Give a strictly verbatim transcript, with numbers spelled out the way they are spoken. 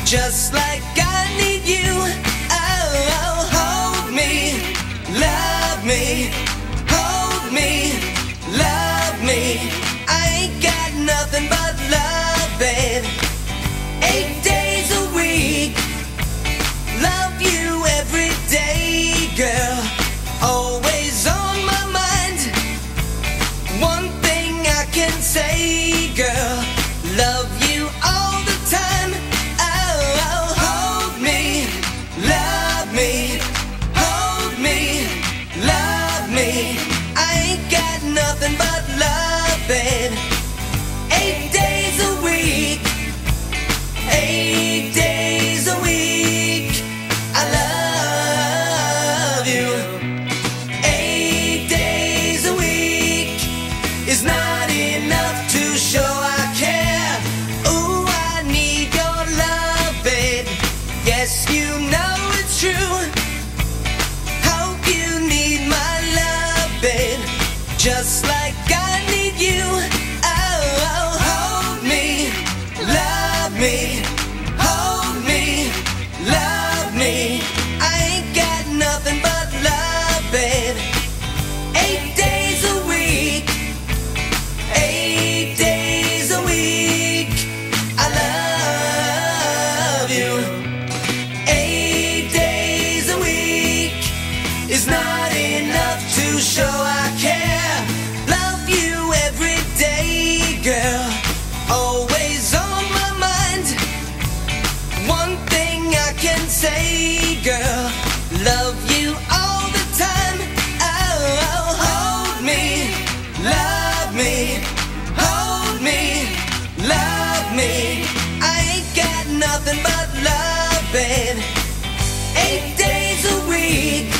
just like I need you. Oh, oh, hold me, love me, hold me, love me. I ain't got nothing but love, babe. Eight days a week, love you every day, girl. Always on my mind. One thing I can say, girl, love you all the time. Oh, oh, hold me, love me, hold me, love me. I ain't got nothing but love, babe. Eight days a week, eight days a week, I love you. Eight days a week is not enough to show I care. Ooh, I need your love, babe. Yes, you know it's true. Hope you need my love, babe, just like I need you. Oh, oh, hold me, love me, hold me, love me. I ain't got nothing but love, babe. Eight days a week, eight days a week, I love you. Eight days a week is not enough to show I care. Love you every day, girl. Always on my mind. One thing I can say, girl, love you all the time. Oh, oh, hold me, love me, hold me, love me. I ain't got nothing but love, babe. Eight days a week,